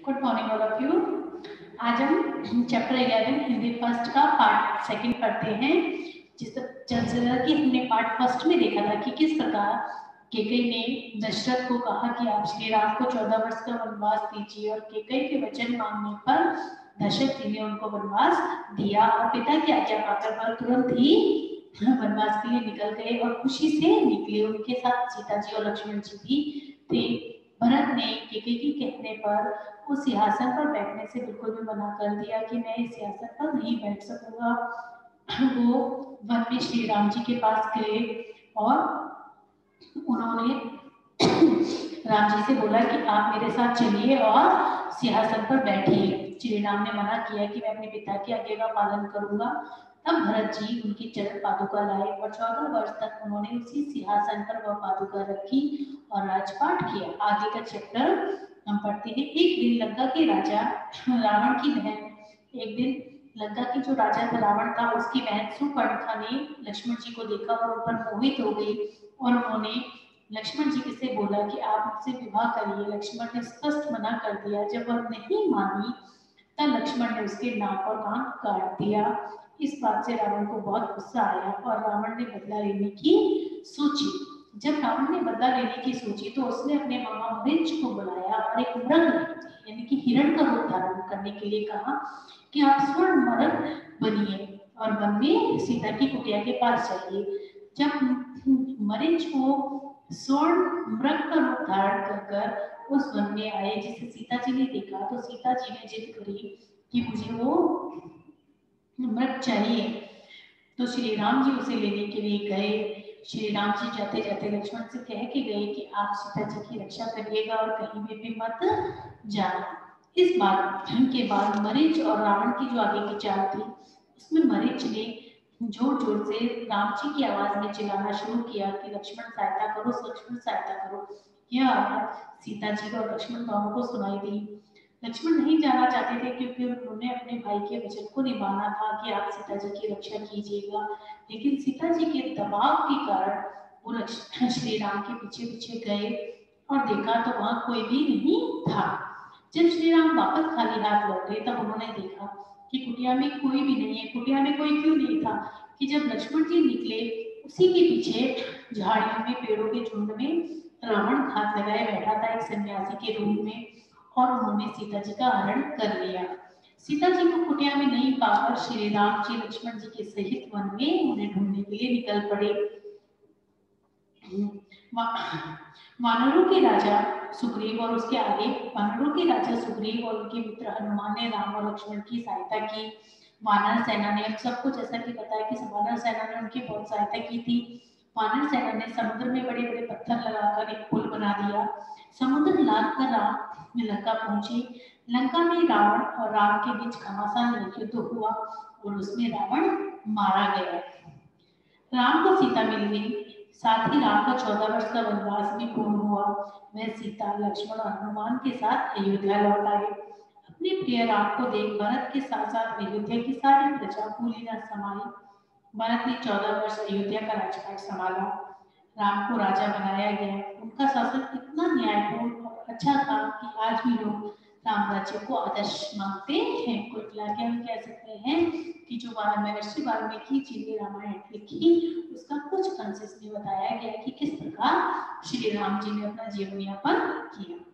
Good morning all of you. आज हम chapter 11 Hindi first का पार्ट सेकंड पढ़ते हैं। जैसा कि हमने पार्ट फर्स्ट में देखा था कि किस प्रकार केकई ने दशरथ को कहा कि आप श्री राम को 14 वर्ष का वनवास दीजिए, और केकई के वचन मानने पर दशरथ जी ने उनको वनवास दिया और पिता की आज्ञा पाकर वह तुरंत ही वनवास के लिए निकल गए और खुशी से निकले। उनके साथ सीता जी और लक्ष्मण जी भी थे। भरत ने केकई के कहने पर उस सिंहासन पर बैठने से बिल्कुल भी मना कर दिया कि मैं इस सिंहासन पर नहीं बैठ सकूंगा। वो वन में श्री राम जी के पास गए और उन्होंने राम जी से बोला कि आप मेरे साथ चलिए और सिंहासन पर बैठिए। श्री राम ने मना किया कि मैं अपने पिता की आज्ञा का पालन करूंगा। तब भरत जी उनकी चरण पादुका लाए और 14 वर्ष तक उन्होंने उसी सिंहासन पर वह पादुका रखी और राजपाट किया। आगे का चैप्टर हम पढ़ते हैं। एक दिन लंका के राजा रावण की बहन एक दिन लंका की जो राजा था रावण था, उसकी बहन सुपर्णखा ने लक्ष्मण जी को देखा और उन पर मोहित हो गई और उन्होंने लक्ष्मण जी से बोला कि आप मुझसे विवाह करिए। लक्ष्मण ने स्पष्ट मना कर दिया। जब वह नहीं मानी तब लक्ष्मण ने उसके नाक और कान काट दिया। इस बात से रावण को बहुत गुस्सा आया और रावण ने बदला लेने की सोची। जब रावण ने बदला लेने की सोची तो उसने अपने मामा मरीच को बुलाया और एक मृग यानी कि हिरण का रूप धारण करने के लिए कहा कि आप स्वर्ण मृग बनिए और वन में सीता की कुटिया के पास जाइए। जब मरीच को स्वर्ण मृग का रूप धारण कर उस वन में आए जिसे सीता जी ने देखा, तो सीता जी ने जिद करी कि मुझे वो मृग चाहिए। तो श्री राम जी उसे लेने के लिए गए। श्री राम जी जाते जाते लक्ष्मण से कह के गए कि आप सीता जी की रक्षा करिएगा और कहीं भी मत जाना। इस बात के बाद मरीच और रावण की जो आगे की चाल थी, उसमें मरीच ने जोर जोर से राम जी की आवाज में चिल्लाना शुरू किया कि लक्ष्मण सहायता करो, लक्ष्मण सहायता करो। यह आवाज सीता जी और लक्ष्मण दोनों को सुनाई दी। लक्ष्मण नहीं जाना चाहते थे क्योंकि उन्होंने अपने भाई के वचन को निभाना था कि आप सीता जी की रक्षा कीजिएगा, लेकिन सीता जी के दबाव के कारण वो श्री राम के पीछे पीछे गए और देखा तो वहां कोई भी नहीं था। जब श्री राम वापस खाली हाथ लौटे तब उन्होंने देखा कि कुटिया में कोई भी नहीं है। कुटिया में कोई क्यों नहीं था कि जब लक्ष्मण जी निकले उसी के पीछे झाड़ियों में पेड़ों के झुंड में रावण हाथ लगाए बैठा था एक सन्यासी के रूप में, और उन्होंने सीता जी का हरण कर लिया। सीता जी को कुटिया में नहीं पाकर श्री राम जी लक्ष्मण जी के सहित वन में उन्हें ढूंढने के लिए निकल पड़े। वानरों के राजा सुग्रीव और उसके आगे वानरों के राजा सुग्रीव और उनके मित्र हनुमान ने राम और लक्ष्मण की सहायता की। वानर सेना ने, हम सबको जैसा कि पता है कि वानर सेना ने उनकी बहुत सहायता की थी। वानर सेना ने समुद्र में बड़े बड़े पत्थर लगाकर एक पुल बना दिया। समुद्र लाद कर राम लंका पहुंचे। लंका में रावण और राम के बीच घमासान युद्ध हुआ और उसमें रावण मारा गया। राम को सीता मिल गई। साथ ही राम का 14 वर्ष का वनवास भी पूर्ण हुआ। वह सीता, लक्ष्मण और हनुमान के साथ अयोध्या लौट आए। अपने प्रिय राम को देख भरत के साथ साथ अयोध्या की सारी प्रजा भूली न समाई। भरत ने 14 वर्ष अयोध्या का राजपाट संभाला। राम को राजा बनाया गया। उनका शासन इतना न्यायपूर्ण और अच्छा था कि आज भी लोग राम राज्य को आदर्श मानते हैं। कुल मिला के हम कह सकते हैं कि जो महर्षि वाल्मीकि जी ने रामायण लिखी उसका कुछ अंश इसमें बताया गया कि किस प्रकार श्री राम जी ने अपना जीवन यापन किया।